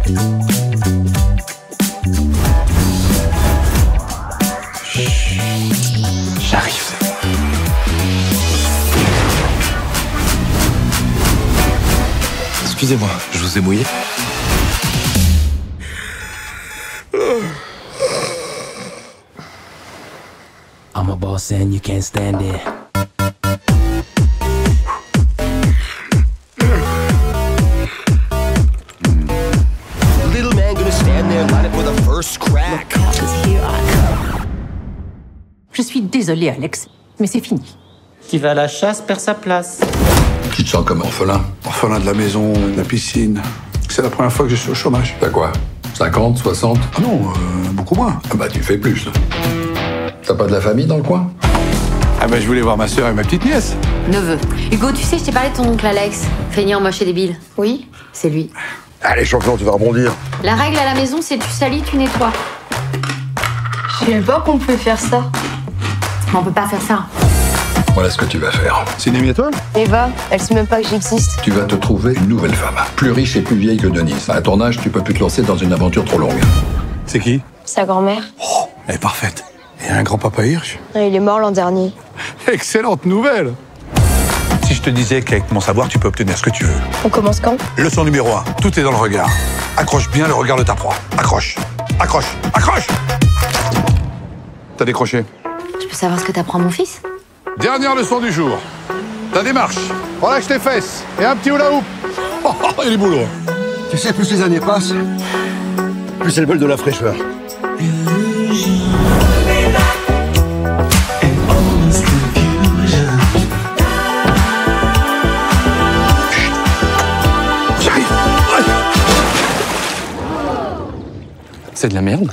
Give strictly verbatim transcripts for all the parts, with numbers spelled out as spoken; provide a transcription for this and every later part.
J'arrive. Excusez-moi, je vous ai mouillé. I'm a boss and you can't stand it. Little man gonna stand there and light it with a first crack. Je suis désolée, Alex, mais c'est fini. Qui va à la chasse perd sa place. Tu te sens comme orphelin? Orphelin de la maison, de la piscine. C'est la première fois que je suis au chômage. T'as quoi? cinquante, soixante? Ah non, euh, beaucoup moins. Ah bah tu fais plus. T'as pas de la famille dans le coin? Ah bah je voulais voir ma sœur et ma petite nièce. Neveu. Hugo, tu sais, je t'ai parlé de ton oncle Alex. Feignant, moche et débile. Oui, c'est lui. Allez, champion, tu vas rebondir. La règle à la maison, c'est tu salis, tu nettoies. Je savais pas qu'on pouvait faire ça. Mais on peut pas faire ça. Voilà ce que tu vas faire. C'est une amie à toi? Eva, elle sait même pas que j'existe. Tu vas te trouver une nouvelle femme, plus riche et plus vieille que Denise. À ton âge, tu peux plus te lancer dans une aventure trop longue. C'est qui? Sa grand-mère. Oh, elle est parfaite. Et un grand-papa Hirsch. Il est mort l'an dernier. Excellente nouvelle. Si je te disais qu'avec mon savoir, tu peux obtenir ce que tu veux. On commence quand? Leçon numéro un, tout est dans le regard. Accroche bien le regard de ta proie. Accroche, accroche, accroche. T'as décroché. Je peux savoir ce que t'apprends, mon fils? Dernière leçon du jour. Ta démarche. Relâche tes fesses. Et un petit hula hoop. Oh, oh, il est boulot. Tu sais, plus les années passent, plus elles veulent de la fraîcheur. J'arrive. C'est de la merde.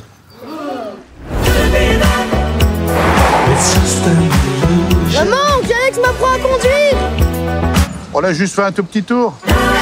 Maman, Alex m'apprend à conduire. On a juste fait un tout petit tour.